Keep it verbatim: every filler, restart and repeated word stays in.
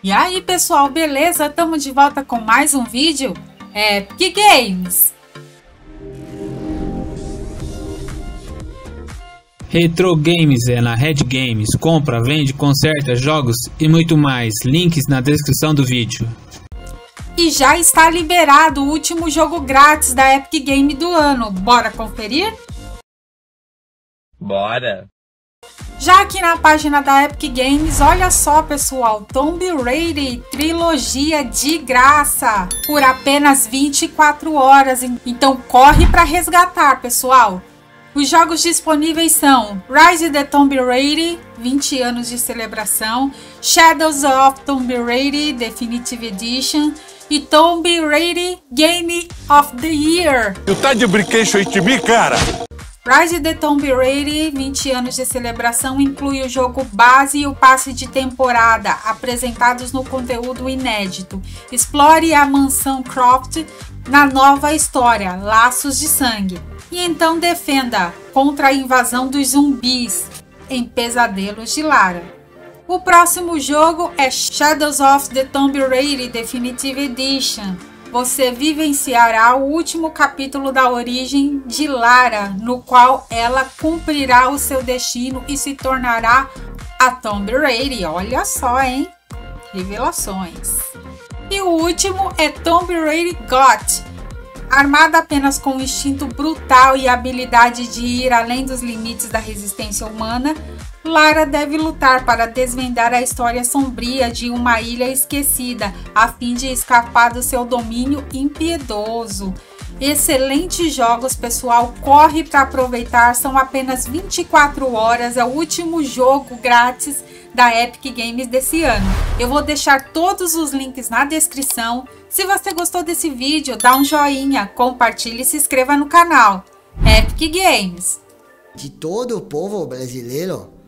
E aí pessoal, beleza? Estamos de volta com mais um vídeo Epic Games. Retro Games é na Red Games, compra, vende, conserta, jogos e muito mais, links na descrição do vídeo. E já está liberado o último jogo grátis da Epic Games do ano, bora conferir? Bora! Já aqui na página da Epic Games, olha só pessoal, Tomb Raider trilogia de graça por apenas vinte e quatro horas, então corre para resgatar pessoal. Os jogos disponíveis são Rise of the Tomb Raider, vinte anos de celebração, Shadows of Tomb Raider Definitive Edition e Tomb Raider Game of the Year. Tu tá de brinquedo aí de mim, cara? Rise of the Tomb Raider, vinte anos de celebração, inclui o jogo base e o passe de temporada, apresentados no conteúdo inédito. Explore a mansão Croft na nova história, Laços de Sangue. E então defenda contra a invasão dos zumbis em Pesadelos de Lara. O próximo jogo é Shadows of the Tomb Raider Definitive Edition. Você vivenciará o último capítulo da origem de Lara, no qual ela cumprirá o seu destino e se tornará a Tomb Raider. Olha só, hein? Revelações. E o último é Tomb Raider Got. Armada apenas com o instinto brutal e a habilidade de ir além dos limites da resistência humana, Lara deve lutar para desvendar a história sombria de uma ilha esquecida, a fim de escapar do seu domínio impiedoso. Excelentes jogos, pessoal, corre para aproveitar, são apenas vinte e quatro horas, é o último jogo grátis da Epic Games desse ano. Eu vou deixar todos os links na descrição. Se você gostou desse vídeo, dá um joinha, compartilhe e se inscreva no canal. Epic Games. De todo o povo brasileiro,